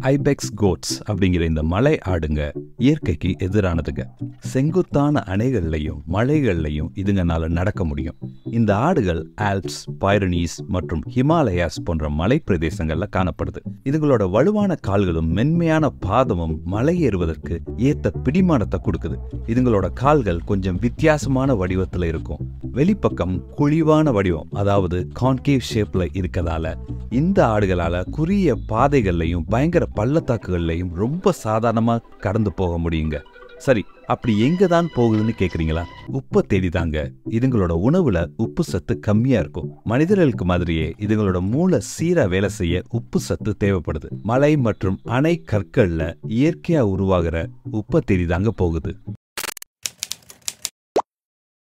ஐபெக்ஸ் quotes அப்படிங்கிற இந்த மலை ஆடுங்க இயற்கைக்கு எதிரானதுங்க. செங்குத்தான அணைகள்லையும் மலைகள்லையும் இதுங்கனால நடக்க முடியும். இந்த ஆடுகள் ஆல்ப்ஸ், பைரனீஸ் மற்றும் ஹிமாலயாஸ் போன்ற மலை பிரதேசங்கள்ல காணப்படுது. இதுங்களோட வலுவான கால்களும் மென்மையான பாதமும் மலை ஏறுவதற்கு ஏத்த பிடிமானத்தை கொடுக்குது. இதுங்களோட கால்கள் கொஞ்சம் வித்தியாசமான வடிவத்துல இருக்கும். வெளிப்பக்கம் குழிவான வடிவம், அதாவது கான்கேவ் ஷேப்ல இருக்கதால இந்த ஆடுகளால குறுகிய பாதைகள்லையும் பயங்கர பள்ளத்தாக்குகள்லையும் ரொம்ப சாதாரணமா கடந்து போக முடியுங்க. சரி, அப்படி எங்க தான் போகுதுன்னு கேக்குறீங்களா? உப்பை தேடிதாங்க. இதுங்களோட உணவுல உப்பு சத்து கம்மியா இருக்கும். மனிதர்களுக்கு மாதிரியே இதுங்களோட மூளை சீரா வேலை செய்ய உப்பு சத்து தேவைப்படுது. மலை மற்றும் அணை கற்கள்ல இயற்கையா உருவாகிற உப்பை தேடிதாங்க போகுது.